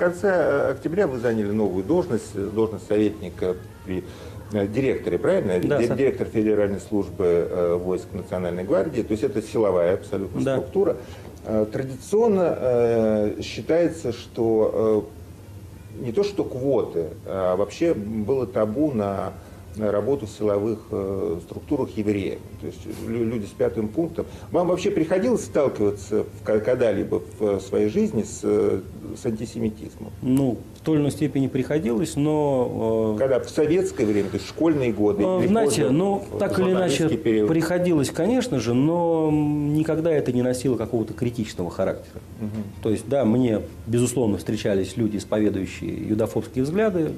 конце октября вы заняли новую должность, должность советника при директоре, правильно? Да, директор Федеральной службы войск Национальной гвардии, то есть это силовая абсолютно структура. Традиционно считается, что не то что квоты, а вообще было табу на работу в силовых структурах евреев. То есть люди с 5-м пунктом. Вам вообще приходилось сталкиваться когда-либо в своей жизни с антисемитизмом? Ну, в той или иной степени приходилось, но... Когда в советское время, то есть школьные годы? Знаете, ну, так или иначе приходилось, конечно же, но никогда это не носило какого-то критичного характера. То есть, да, мне, безусловно, встречались люди, исповедующие юдофобские взгляды,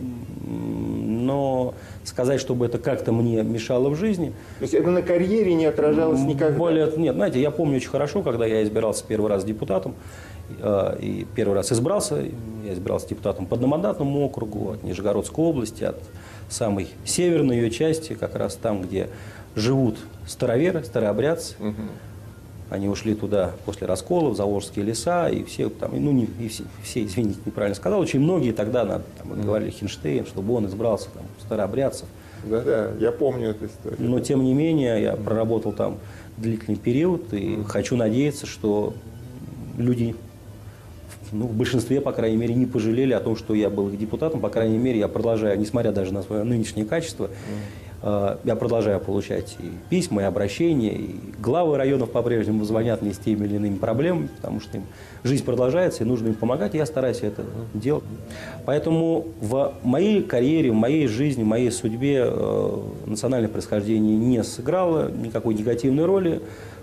но сказать, чтобы это как-то мне мешало в жизни... То есть это на карьере не отражалось никогда? Нет, знаете, я помню очень хорошо, когда я избирался первый раз депутатом, и первый раз избрался, я избирался депутатом по одномандатному округу от Нижегородской области, от самой северной ее части, как раз там, где живут староверы, старообрядцы. Они ушли туда после раскола, в Заволжские леса, и все, там, ну, не все, извините, неправильно сказал, очень многие тогда там, говорили Хинштейн, чтобы он избрался, там, старообрядцев. Да, я помню эту историю. Но, тем не менее, я проработал там длительный период, и хочу надеяться, что люди, ну, в большинстве, по крайней мере, не пожалели о том, что я был их депутатом. По крайней мере, я продолжаю, несмотря даже на свое нынешнее качество, я продолжаю получать и письма, и обращения, и главы районов по-прежнему звонят мне с теми или иными проблемами, потому что им жизнь продолжается, и нужно им помогать, и я стараюсь это делать. Поэтому в моей карьере, в моей жизни, в моей судьбе национальное происхождение не сыграло никакой негативной роли.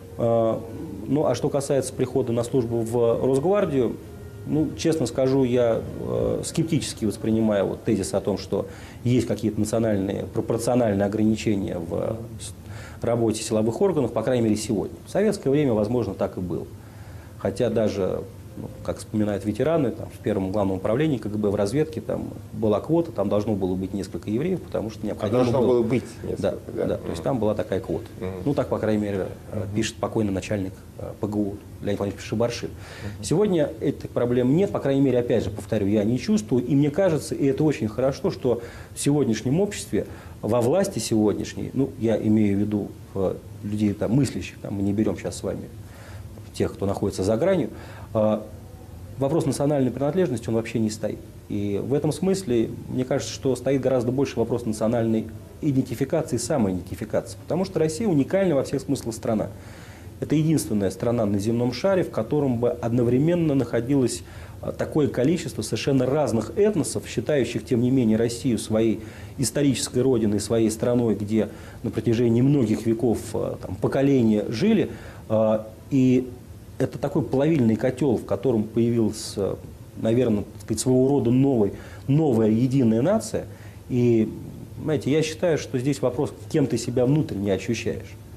Ну, а что касается прихода на службу в Росгвардию, ну, честно скажу, я скептически воспринимаю вот тезис о том, что есть какие-то национальные, пропорциональные ограничения в работе силовых органов, по крайней мере, сегодня. В советское время, возможно, так и было. Хотя даже, ну, как вспоминают ветераны, там, в первом главном управлении КГБ в разведке там была квота, там должно было быть несколько евреев, потому что необходимо было быть несколько, да, то есть там была такая квота. Ну, так, по крайней мере, пишет покойный начальник ПГУ Леонид Владимирович Шибаршин. Сегодня этих проблем нет, по крайней мере, опять же, повторю, я не чувствую, и мне кажется, и это очень хорошо, что в сегодняшнем обществе, во власти сегодняшней, ну, я имею в виду людей там, мыслящих, там, мы не берем сейчас с вами тех, кто находится за гранью, вопрос национальной принадлежности, он вообще не стоит. И в этом смысле, мне кажется, что стоит гораздо больше вопрос национальной идентификации и самоидентификации. Потому что Россия уникальна во всех смыслах страна. Это единственная страна на земном шаре, в котором бы одновременно находилось такое количество совершенно разных этносов, считающих, тем не менее, Россию своей исторической родиной, своей страной, где на протяжении многих веков там, поколения жили. И это такой плавильный котел, в котором появилась, наверное, так сказать, своего рода новая единая нация. И, знаете, я считаю, что здесь вопрос, кем ты себя внутренне ощущаешь.